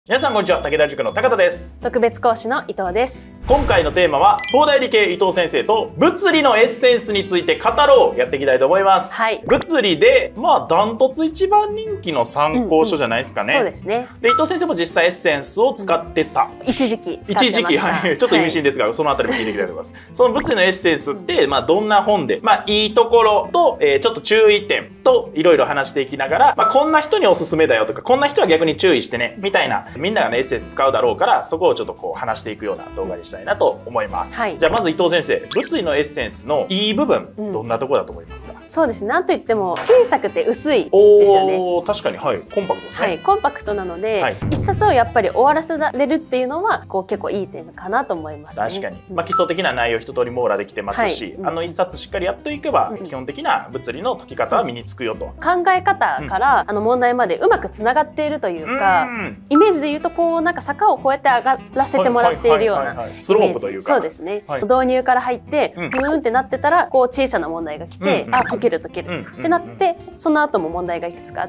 皆さんこんにちは、武田塾の高田です。 特別講師の伊藤です。 今回のテーマは東大理系伊藤先生と物理のエッセンスについて語ろうやっていきたいと思います。 はい、 物理でダントツ一番人気の参考書じゃないですかね。 そうですね。 で伊藤先生も実際エッセンスを使ってた。 一時期使ってました。 はい、ちょっと意味深ですが、そのあたりも聞いていきたいと思います。その物理のエッセンスってどんな本で、いいところと、ちょっと注意点といろいろ話していきながら、こんな人におすすめだよとか、こんな人は逆に注意してねみたいな、みんながねエッセンス使うだろうから、そこをちょっとこう話していくような動画にしたいなと思います。はい、じゃあまず伊藤先生、物理のエッセンスのいい部分、どんなところだと思いますか？ そうですね。なんといっても小さくて薄いですよね。 確かに、はい、コンパクトですね。 はい、コンパクトなので、一冊をやっぱり終わらせられるっていうのは結構いい点かなと思いますね。 確かに、基礎的な内容一通り網羅できてますし、一冊しっかりやっていけば、基本的な物理の解き方は身につくよと。 考え方から問題までうまくつながっているというか、イメージで言うとなんか坂をこうやって上がらせてもらっているようなスロープというか、 そうですね。導入から入ってブーンってなってたら小さな問題が来て、解けるってなって、その後も問題がいくつかあって、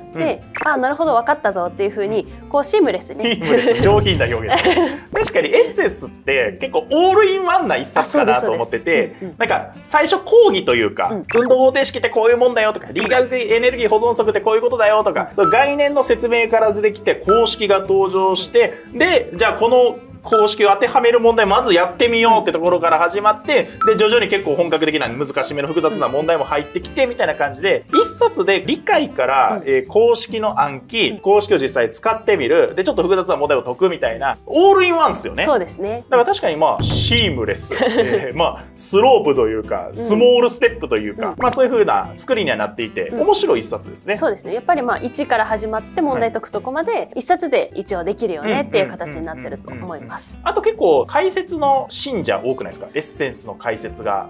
なるほど分かったぞっていうふうにシームレスに上品な表現確かにエッセンスって結構オールインワンな一冊かなと思ってて、なんか最初講義というか、運動方程式ってこういうもんだよとか、理学的エネルギー保存則ってこういうことだよとか、その概念の説明から出てきて公式が登場して、でじゃあこの公式を当てはめる問題まずやってみようってところから始まって、で徐々に結構本格的な難しめの複雑な問題も入ってきてみたいな感じで、一冊で理解から、公式の暗記、公式を実際使ってみる、でちょっと複雑な問題を解くみたいなオールインワンですよね。 そうですね。 だから確かにシームレス、スロープというかスモールステップというか、そういう風な作りにはなっていて、面白い一冊ですね。 そうですね。やっぱり1から始まって問題解くとこまで一冊で一応できるよねっていう形になってると思います。 あと結構解説の信者多くないですか？エッセンスの解説が。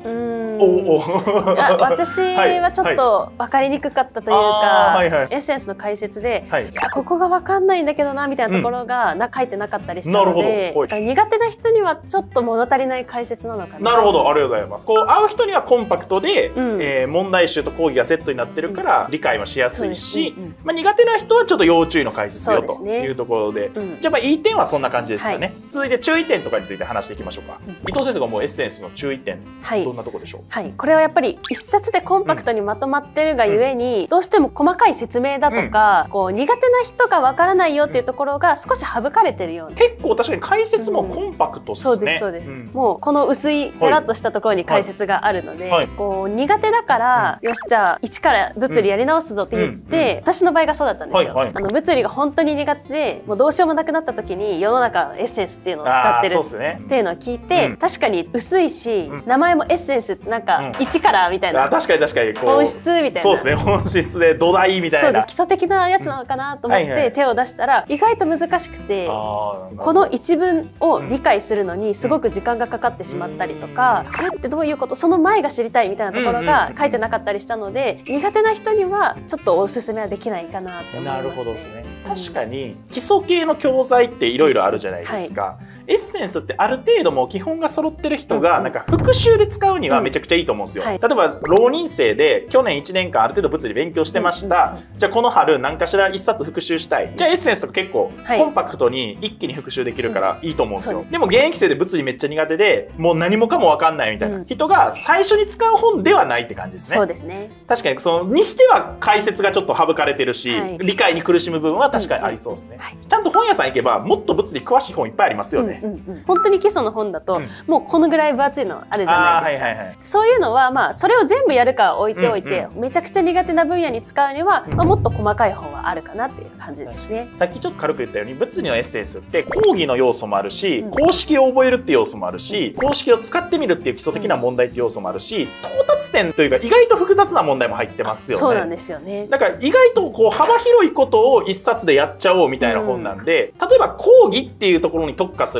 私はちょっと分かりにくかったというか、エッセンスの解説で、いやここが分かんないんだけどなみたいなところが書いてなかったりしたので、苦手な人にはちょっと物足りない解説なのかな。 なるほど、ありがとうございます。会う人にはコンパクトで、問題集と講義がセットになってるから理解はしやすいし、苦手な人はちょっと要注意の解説よというところで、じゃあいい点はそんな感じですかね。続いて注意点とかについて話していきましょうか。伊藤先生がもうエッセンスの注意点、どんなところでしょう？ これはやっぱり一冊でコンパクトにまとまってるがゆえに、どうしても細かい説明だとか、苦手な人がわからないよっていうところが少し省かれてるような。 結構確かに解説もコンパクトですね。 そうですそうです。もうこの薄いだらっとしたところに解説があるので、苦手だからよしじゃあ一から物理やり直すぞって言って、私の場合がそうだったんですよ。物理が本当に苦手でもうどうしようもなくなった時に世の中エッセンスっていうのを使ってるっていうのを聞いて、確かに薄いし、名前もエッセンスってなんか一からみたいな、 確かに本質みたいな、 そうですね、本質で土台みたいな、 そうです、基礎的なやつなのかなと思って手を出したら意外と難しくて、この一文を理解するのにすごく時間がかかってしまったりとか、これってどういうこと、その前が知りたいみたいなところが書いてなかったりしたので、苦手な人にはちょっとおすすめはできないかなって思いますね。 なるほどですね。確かに基礎系の教材っていろいろあるじゃないですか。エッセンスってある程度もう基本が揃ってる人がなんか復習で使うにはめちゃくちゃいいと思うんですよ。例えば浪人生で去年1年間ある程度物理勉強してました。じゃあこの春何かしら1冊復習したい。じゃあエッセンスとか結構コンパクトに一気に復習できるからいいと思うんですよ。でも現役生で物理めっちゃ苦手でもう何もかも分かんないみたいな人が最初に使う本ではないって感じですね。 そうですね。 確かににしては解説がちょっと省かれてるし、理解に苦しむ部分は確かにありそうですね。ちゃんと本屋さん行けばもっと物理詳しい本いっぱいありますよね。 本当に基礎の本だと、もうこのぐらい分厚いのあるじゃないですか。そういうのはそれを全部やるか置いておいて、めちゃくちゃ苦手な分野に使うには、もっと細かい本はあるかなっていう感じですね。 さっきちょっと軽く言ったように物理のエッセンスって講義の要素もあるし、公式を覚えるっていう要素もあるし、公式を使ってみるっていう基礎的な問題っていう要素もあるし、到達点というか意外と複雑な問題も入ってますよね。 そうなんですよね。 だから意外と幅広いことを一冊でやっちゃおうみたいな本なんで、例えば講義っていうところに特化する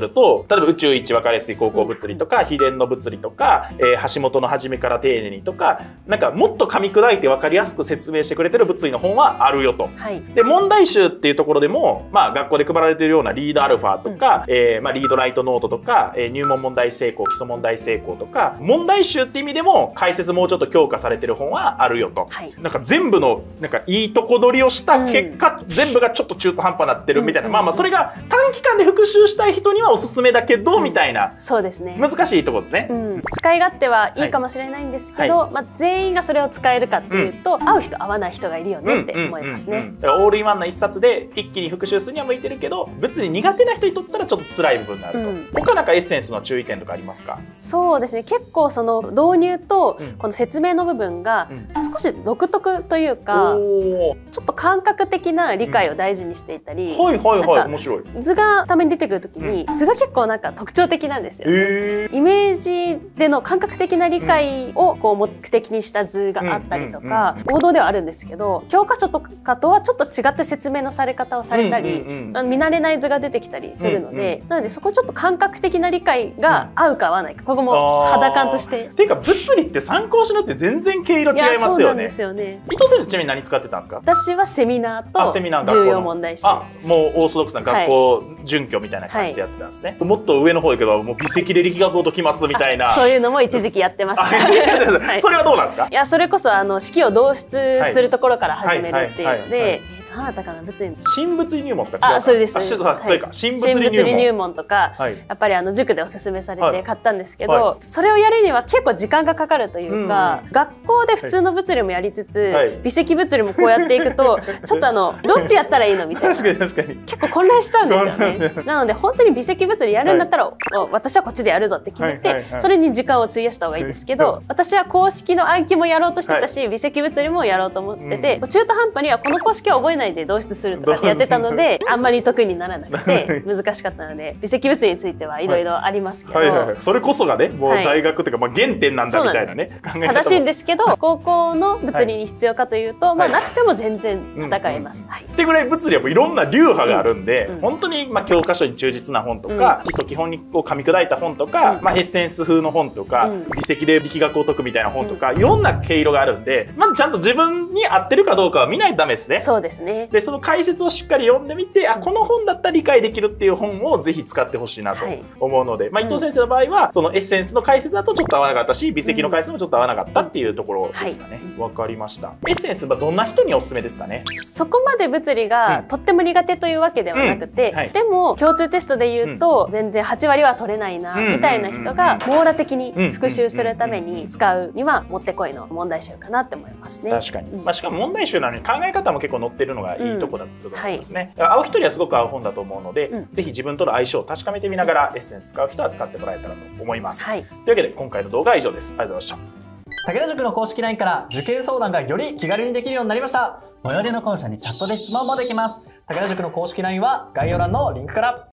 ると、例えば宇宙一分かりやすい高校物理とか、秘伝の物理とか、橋本の初めから丁寧にとか、なんかもっと噛み砕いて分かりやすく説明してくれてる物理の本はあるよと。はい、で問題集っていうところでも、まあ、学校で配られているようなリードアルファとか、まあ、リードライトノートとか、入門問題成功、基礎問題成功とか、問題集って意味でも解説もうちょっと強化されてる本はあるよと。はい、なんか全部のなんかいいとこ取りをした結果、全部がちょっと中途半端になってるみたいな、まあまあそれが短期間で復習したい人にはおすすめだけど、みたいな、 そうですね、 難しいところですね。 使い勝手はいいかもしれないんですけど、まあ、全員がそれを使えるかっていうと、合う人合わない人がいるよねって思いますね。 オールインワンな一冊で一気に復習するには向いてるけど、物理苦手な人にとったらちょっと辛い部分があると。他なんかエッセンスの注意点とかありますか？ そうですね、結構その導入とこの説明の部分が少し独特というか、ちょっと感覚的な理解を大事にしていたり、 面白い。 図がために出てくるときに、図が結構なんか特徴的なんですよね。イメージでの感覚的な理解をこう目的にした図があったりとか、王道ではあるんですけど、教科書とかとはちょっと違った説明のされ方をされたり、見慣れない図が出てきたりするので、なのでそこちょっと感覚的な理解が合うか合わないか、ここも肌感として。 っていうか物理って参考書によって全然毛色違いますよね。伊藤先生ちなみに何使ってたんですか？ 私はセミナーと重要問題集。 もうオーソドックスな学校準拠みたいな感じでやってたんですね。もっと上の方だけど、もう微積で力学を解きますみたいな。 そういうのも一時期やってました。 それはどうなんですか？ いや、それこそ式を導出するところから始めるっていうので、何だったかな、物理新物理入門とか違うか。 そうです。 それか、新物理入門とか、やっぱり塾でおすすめされて買ったんですけど、それをやるには結構時間がかかるというか、学校で普通の物理もやりつつ、微積物理もこうやっていくと、ちょっとどっちやったらいいのみたいな。結構混乱しちゃうんですよね。なので本当に微積物理やるんだったら、私はこっちでやるぞって決めて、それに時間を費やした方がいいですけど、私は公式の暗記もやろうとしてたし、微積物理もやろうと思ってて、中途半端にはこの公式は覚えないで導出するとかってやってたので、あんまり得意にならなくて難しかったので、微積物理についてはいろいろありますけど、 それこそがね、もう大学というか原点なんだみたいなね。 正しいんですけど、高校の物理に必要かというと、まあなくても全然戦えます。 ってぐらい物理はもういろんな流派があるんで、本当に教科書に忠実な本とか、基礎基本を噛み砕いた本とか、エッセンス風の本とか、微積で力学を解くみたいな本とか、いろんな毛色があるんで、まずちゃんと自分に合ってるかどうかは見ないとダメですね。 そうですね。 でその解説をしっかり読んでみて、この本だったら理解できるっていう本をぜひ使ってほしいなと思うので、伊藤先生の場合はそのエッセンスの解説だとちょっと合わなかったし、微積の解説もちょっと合わなかったっていうところですかね。わかりました。エッセンスはどんな人におすすめですかね？ そこまで物理がとっても苦手というわけではなくて、でも共通テストで言うと全然8割は取れないなみたいな人が網羅的に復習するために使うにはもってこいの問題集かなって思いますね。 確かに。しかも問題集なのに考え方も結構載ってるのがいいとこだと思いますね。合う人にはすごく合う本だと思うので、ぜひ自分との相性を確かめてみながらエッセンス使う人は使ってもらえたらと思います。というわけで今回の動画は以上です。ありがとうございました。 武田塾の公式 LINE から受験相談がより気軽にできるようになりました。最寄りの校舎にチャットで質問もできます。武田塾の公式 LINE は概要欄のリンクから。